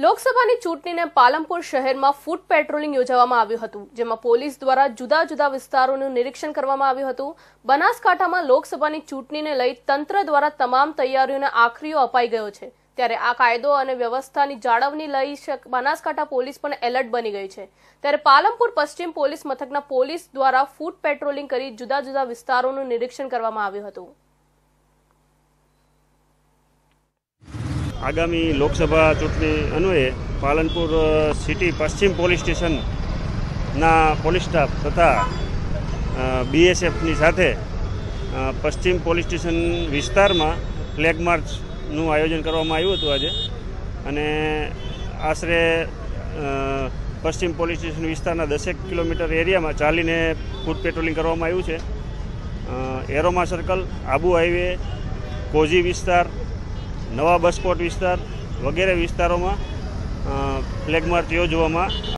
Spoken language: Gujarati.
લોકસભાની ચૂંટણીને પાલનપુર શહેરમાં ફૂટ પેટ્રોલિંગ યોજવામાં આવ્યું હતું, જેમાં પોલીસ દ્વારા જુદા જુદા વિસ્તારોનું નિરીક્ષણ કરવામાં આવ્યું હતું। બનાસકાંઠામાં લોકસભાની ચૂંટણીને લઈ તંત્ર દ્વારા તમામ તૈયારીઓને આખરીઓ અપાઈ ગયો છે, ત્યારે આ કાયદો અને વ્યવસ્થાની જાળવણી લઈ બનાસકાંઠા પોલીસ પણ એલર્ટ બની ગઈ છે। ત્યારે પાલનપુર પશ્ચિમ પોલીસ મથકના પોલીસ દ્વારા ફૂટ પેટ્રોલિંગ કરી જુદા જુદા વિસ્તારોનું નિરીક્ષણ કરવામાં આવ્યું હતું। आगामी लोकसभा चूंटणी अन्वये पालनपुर सिटी पश्चिम पोलीस स्टेशन पोलीस स्टाफ तथा बीएसएफ साथे पश्चिम पोलीस स्टेशन विस्तार में फ्लेग मार्चનું आयोजन કરવામાં આવ્યું હતું આજે અને આશરે પશ્ચિમ પોલીસ સ્ટેશન વિસ્તારના 10 કિલોમીટર એરિયામાં ચાલીને ફૂટ પેટ્રોલિંગ કરવામાં આવ્યું છે। એરોમા સર્કલ, આબુ હાઈવે, કોજી વિસ્તાર, નવા બસ સ્પોટ વિસ્તાર વગેરે વિસ્તારોમાં ફ્લેગ માર્ચ યોજવામાં